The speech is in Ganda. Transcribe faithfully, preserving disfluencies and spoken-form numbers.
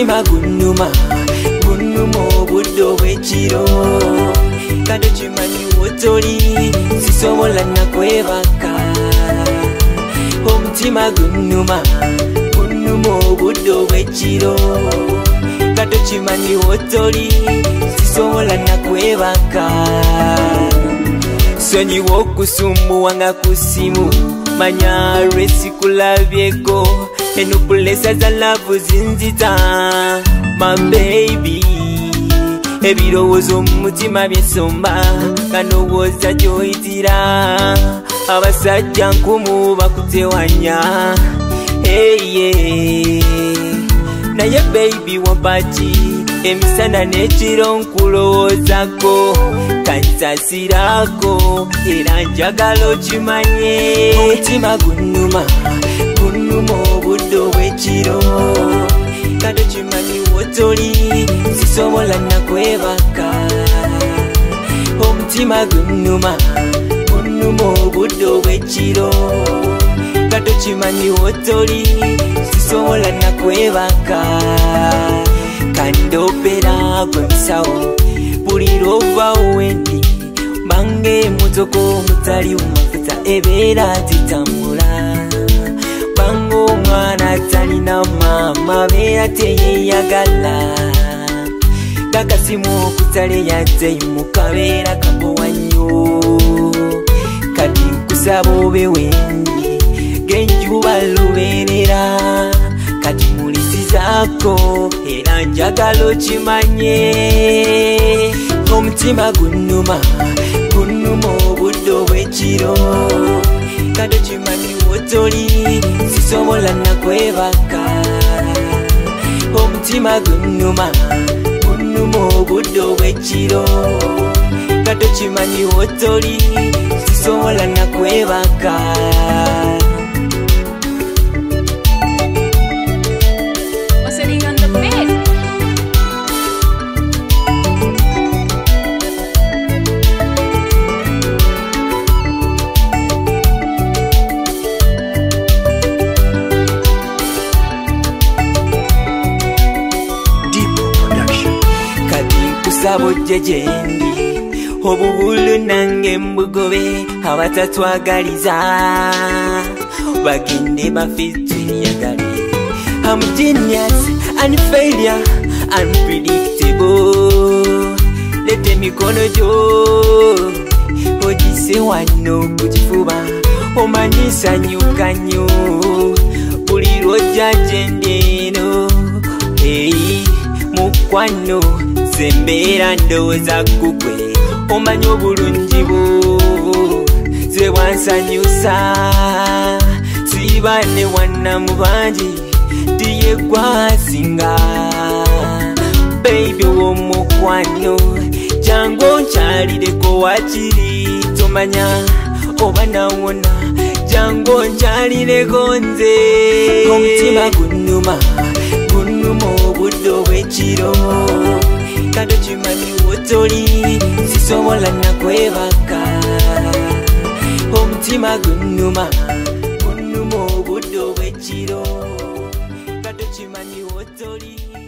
omutima gunnuma gunnuma obudde obw'ekiro kado kimanyi wotoli sisobola nakwebaka omutima gunnuma gunnuma obudde obw'ekiro kado kimanyi wotoli sisobola nakwebaka sonyiwa okusumbuwa nga ku ssimu manya lwesikulabyeko enupulesa za lavu zinzita my baby ebirowoozo mu mutima byesomba kanowooza gyoyitira abasajja nkumu bakutewanya eye naye baby wapaki emisana n'ekiro nkulowoozako kansasirako era njagala okimanye omutima gunnuma gunnuma obudde obw'ekiro kado kimanyi wotoli sisobola nakwebaka omutima gunnuma gunnuma obudde obw'ekiro kado kimanyi wotoli sisobola nakwebaka kandopera gwe musawo buli lwovaawo wendi bange emotoko omutali mu mafuta ebeera titambula bange omwana atalina maama beera teyeyagala kakasimu okutale yadde mu kabeera kabowa nnyo kati nkusaba obe wendi genjuba lubeerera kati mulisizaako era njagala okimanye omutima gunnuma gunnuma obudde obw'ekiro kado kimanyi wotoli sisobola nakwebaka omutima gunnuma gunnuma obudde obw'ekiro kado kimanyi wotoli sisobola nakwebaka sabo jejendi obubulu nange mbugobe abatatwagaliza bagende bafituyagale I'm genius and failure unpredictable lete mikono jo ojise wano kujifuba omanyisa nyuka nyo buli lwojja jendeno hey mukwano zembeera ndowooza kugwe omanyi obulungi bwo ze bwansanyusa siibane wannamu bangi ndiye gwasinga baby ow'omukwano jangu onkyalireko wakiri tomanya oba nawona jangu onkyalireko nze omutima gunnuma gunnuma obudde obw'ekiro kado kimanyi wotoli sisobola nakwebaka omutima gunnuma gunnuma obudde obw'ekiro kado kimanyi wotoli